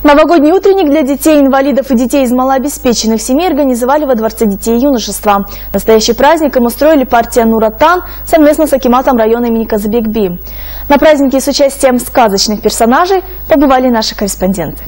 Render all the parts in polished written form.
Новогодний утренник для детей-инвалидов и детей из малообеспеченных семей организовали во Дворце детей и юношества. Настоящий праздник им устроили партия Нур Отан совместно с акиматом района имени Казыбекби. На празднике с участием сказочных персонажей побывали наши корреспонденты.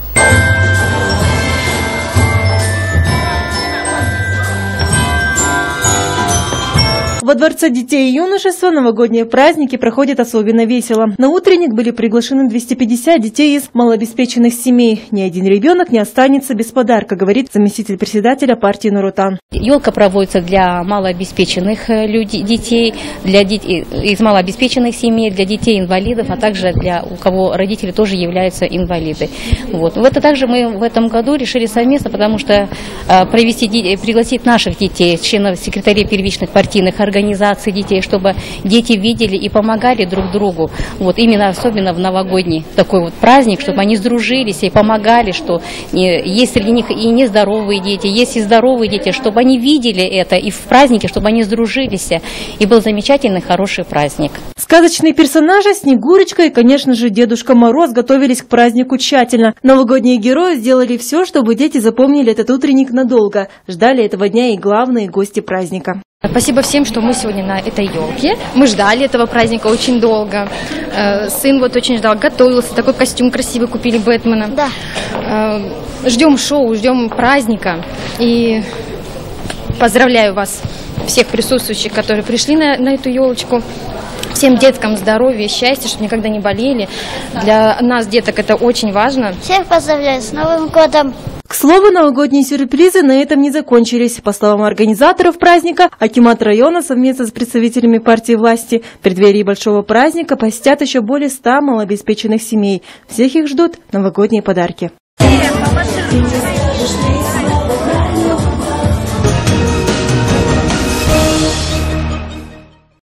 Во Дворце детей и юношества новогодние праздники проходят особенно весело. На утренник были приглашены 250 детей из малообеспеченных семей. Ни один ребенок не останется без подарка, говорит заместитель председателя партии Нур Отан. Елка проводится для малообеспеченных детей, для детей из малообеспеченных семей, для детей-инвалидов, а также для у кого родители тоже являются инвалиды. Вот. Это также мы в этом году решили совместно, потому что пригласить наших детей, членов секретарей первичных партийных организаций детей, чтобы дети видели и помогали друг другу. Вот именно особенно в новогодний такой вот праздник, чтобы они сдружились и помогали, что есть среди них и нездоровые дети, есть и здоровые дети, чтобы они видели это и в празднике, чтобы они сдружились. И был замечательный, хороший праздник. Сказочные персонажи Снегурочка и, конечно же, Дедушка Мороз готовились к празднику тщательно. Новогодние герои сделали все, чтобы дети запомнили этот утренник надолго. Ждали этого дня и главные гости праздника. Спасибо всем, что мы сегодня на этой елке. Мы ждали этого праздника очень долго. Сын вот очень ждал, готовился, такой костюм красивый купили Бэтмена. Да. Ждем шоу, ждем праздника. И поздравляю вас, всех присутствующих, которые пришли на эту елочку. Всем деткам здоровья, счастья, чтобы никогда не болели. Для нас, деток, это очень важно. Всех поздравляю с Новым годом! К слову, новогодние сюрпризы на этом не закончились. По словам организаторов праздника, акимат района совместно с представителями партии власти в преддверии большого праздника посетят еще более 100 малообеспеченных семей. Всех их ждут новогодние подарки.